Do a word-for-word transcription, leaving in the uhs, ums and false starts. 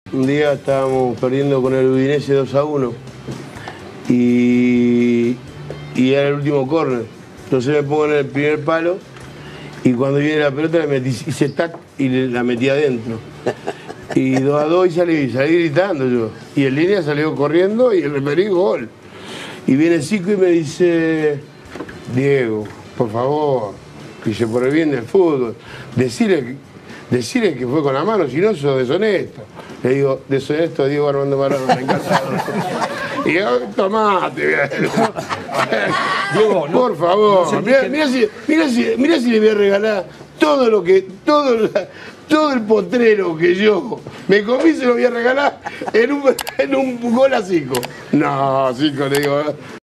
Un día estábamos perdiendo con el Udinese dos a uno y, y era el último córner. Entonces me pongo en el primer palo y cuando viene la pelota la metí, hice tac y la metí adentro. Y dos a dos y salí, salí gritando yo. Y en línea salió corriendo y el referí gol. Y viene Zico y me dice, Diego, por favor, dice, por el bien del fútbol, decirle, decirle que fue con la mano, si no sos deshonesto. Le digo, deshonesto Diego Armando Maradona, encantado. Y yo, tomate, Diego, no, por favor, no mirá, mirá, si, mirá, si, mirá si le voy a regalar todo lo que, todo, todo el potrero que yo me comí, se lo voy a regalar en un, en un gol a Zico. No, Zico, le digo,